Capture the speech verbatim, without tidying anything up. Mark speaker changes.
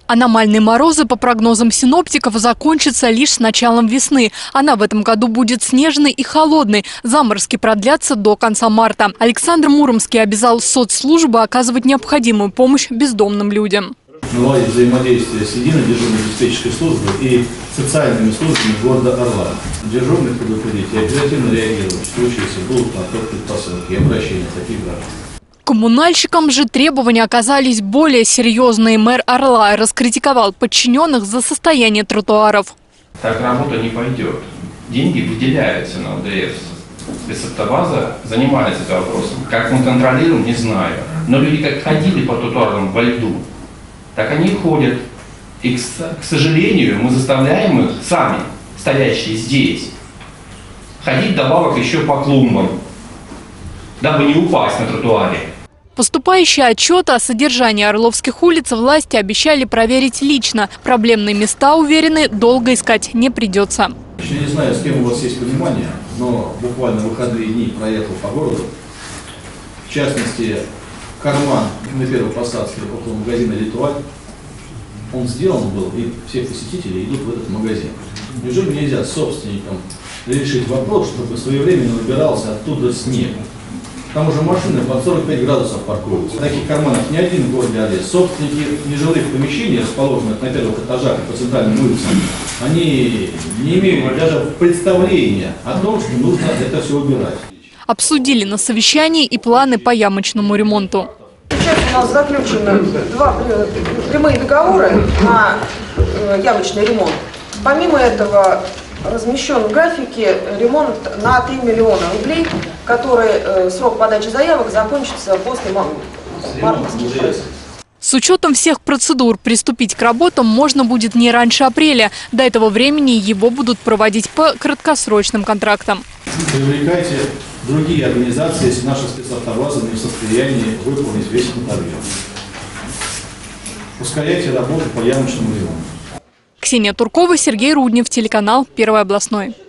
Speaker 1: Аномальные морозы, по прогнозам синоптиков, закончатся лишь с началом весны. Она в этом году будет снежной и холодной. Заморозки продлятся до конца марта. Александр Муромский обязал соцслужбы оказывать необходимую помощь бездомным людям.
Speaker 2: Наладить взаимодействие с единой дежурно-диспетчерской службой и социальными службами города Орла. Дежурных предупредить и оперативно реагировать в случае, если будут на то предпосылки и обращения таких граждан.
Speaker 1: Коммунальщикам же требования оказались более серьезные. Мэр Орла раскритиковал подчиненных за состояние тротуаров.
Speaker 3: Так работа не пойдет. Деньги выделяются на ОДС. Спецавтобаза занимается этим вопросом. Как мы контролируем, не знаю. Но люди как ходили по тротуарам во льду, так они и ходят. И, к сожалению, мы заставляем их сами, стоящие здесь, ходить добавок еще по клумбам, дабы не упасть на тротуаре.
Speaker 1: Поступающие отчеты о содержании орловских улиц власти обещали проверить лично. Проблемные места, уверены, долго искать не придется.
Speaker 2: Я не знаю, с кем у вас есть понимание, но буквально в выходные дни проехал по городу. В частности, карман на первой посадке около магазина «Литуаль». Он сделан был, и все посетители идут в этот магазин. Неужели нельзя собственникам решить вопрос, чтобы своевременно убирался оттуда снег? Там уже машины под сорок пять градусов паркуются. Таких карманов ни один в городе Орле. Собственники нежилых помещений, расположенных на первых этажах по центральным улицам, они не имеют даже представления о том, что нужно это все убирать.
Speaker 1: Обсудили на совещании и планы по ямочному ремонту.
Speaker 4: Сейчас у нас заключены два прямые договоры на ямочный ремонт. Помимо этого размещен в графике ремонт на три миллиона рублей, который э, срок подачи заявок закончится после мартовских праздников.
Speaker 1: С учетом всех процедур приступить к работам можно будет не раньше апреля. До этого времени его будут проводить по краткосрочным контрактам.
Speaker 2: Привлекайте другие организации, если наша спецавтобаза не в состоянии выполнить весь этот объем. Ускоряйте работу по ямочному ремонту.
Speaker 1: Ксения Туркова, Сергей Руднев, телеканал «Первый областной».